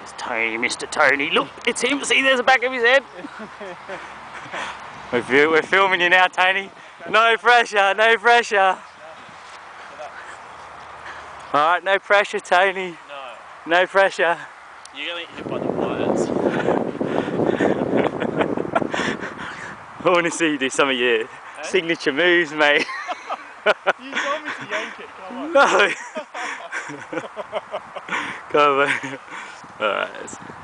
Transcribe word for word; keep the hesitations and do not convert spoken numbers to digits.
It's Tony, Mister Tony. Look, it's him. See, there's the back of his head. we're, we're filming you now, Tony. No pressure, no pressure. Alright, no pressure, Tony. No. No pressure. You're going to get hit by the wires. I want to see you do some of your eh? signature moves, mate. You told me to yank it, come on. No. Come on. Alright.